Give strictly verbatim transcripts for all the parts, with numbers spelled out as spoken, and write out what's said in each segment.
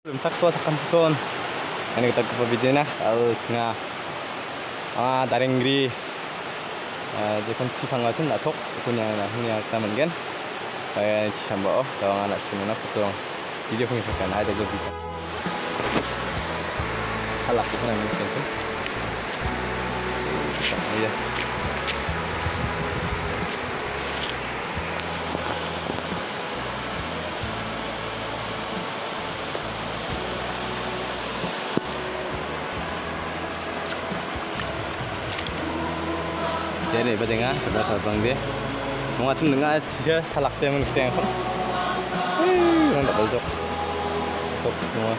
sakso sakam pun ini kita ke video na al chinga ah darenggri jekon cipang asin natok punya na punya taman gen kayak cicambo tawang anak semua foto video punya kan ada jadi salah itu kan mungkin tuh ya jadi pada ngah pada terbang dia mau ngacung dengar saja salak dia mengkeceng kan eh orang tak balik tok semua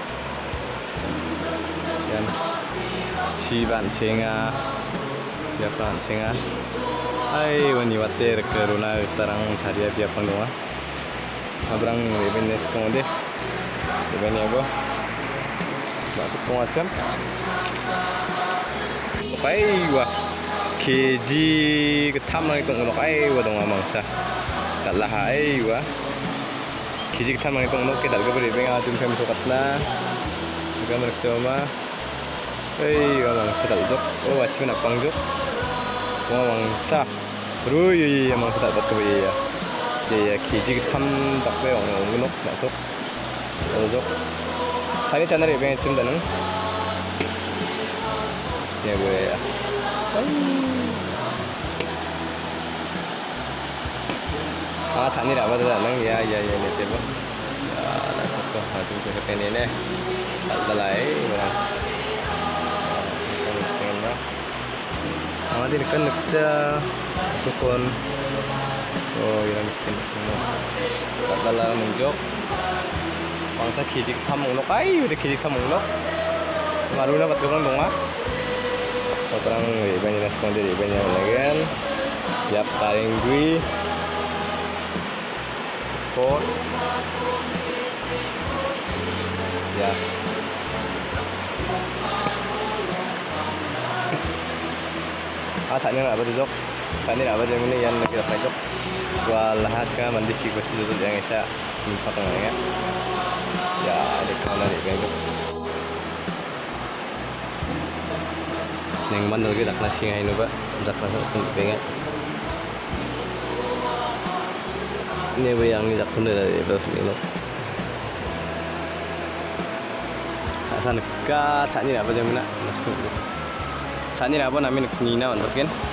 dan si ban singa dia ban singa hai wani water ke runa sekarang karya dia panggungan abrang revenue kemudian revenue aku batu pengacam baik wah keji ketamang itu ngelok ay wadong amang sa kalah ay wa keji ketamang itu ngelok kita juga beri bengal jum kami sokat na juga mereka cuma ay amang kita ujuk oh wajib nak pangjuk amang sa rui amang kita dapat kebaya ya keji ketam tak be orang ngelok masuk ujuk tadi channel ini bengal jum danang ya gue ya ah tadi apa tuh nang ya ya ya nih coba ada satu satu kita ini nih selesai orang kita ah di dekat kerja tukun oh yang bikin semua dalam menjok bangsa kidik tamu lo kai udah kidik tamu lo baru dapat orang dong ah orang banyak respon dari banyak lagi tiap taring gue kot ya ah tak ni nak apa tu jok tak ni nak apa macam ni yang kita jok gua lahat kan mandi si gua tu yang isa empat orang ya ya ada kawan dari banyak yang mana lagi dak nasi ngai nu ba dak nasi pun pengen ini ba yang ni dak pun dari bawah ni lo asan ka tani apa jam nak tani apa namin ni na on bagian